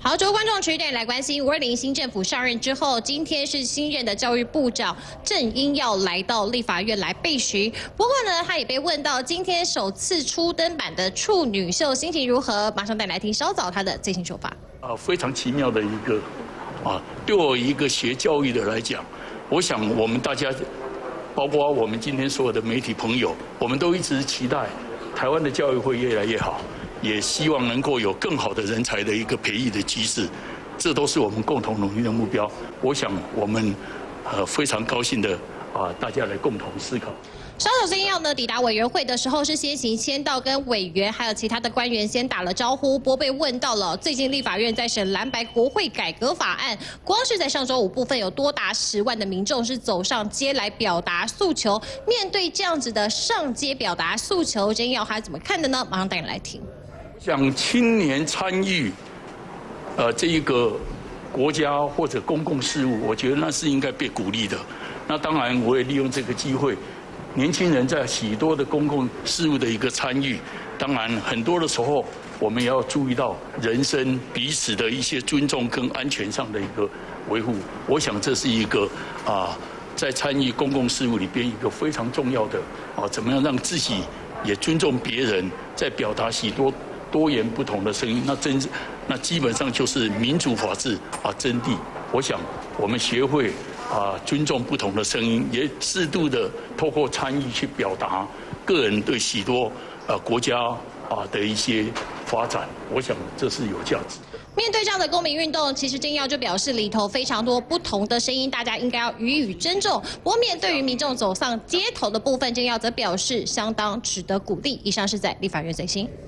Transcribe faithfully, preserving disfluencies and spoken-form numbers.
好，各位观众，持续带你来关心五二零新政府上任之后，今天是新任的教育部长郑英耀来到立法院来备询。不过呢，他也被问到今天首次初登版的处女秀心情如何，马上带你来听稍早他的最新说法。 啊，非常奇妙的一个啊，对我一个学教育的来讲，我想我们大家，包括我们今天所有的媒体朋友，我们都一直期待台湾的教育会越来越好。 也希望能够有更好的人才的一个培育的机制，这都是我们共同努力的目标。我想我们呃非常高兴的啊，大家来共同思考。 稍早郑英耀呢抵达委员会的时候，是先行签到跟委员还有其他的官员先打了招呼。不过被问到了最近立法院在审蓝白国会改革法案，光是在上周五部分有多达十万的民众是走上街来表达诉求。面对这样子的上街表达诉求，郑英耀还怎么看的呢？马上带你来听。 像青年参与，呃，这一个国家或者公共事务，我觉得那是应该被鼓励的。那当然，我也利用这个机会，年轻人在许多的公共事务的一个参与，当然很多的时候，我们也要注意到人身彼此的一些尊重跟安全上的一个维护。我想这是一个啊，在参与公共事务里边一个非常重要的啊，怎么样让自己也尊重别人，在表达许多。 多元不同的声音，那真那基本上就是民主法治啊真谛。我想我们学会啊尊重不同的声音，也适度的透过参与去表达个人对许多呃国家啊的一些发展。我想这是有价值的。 面对这样的公民运动，其实郑英耀就表示里头非常多不同的声音，大家应该要予以尊重。不过面对于民众走上街头的部分，郑英耀则表示相当值得鼓励。以上是在立法院最新。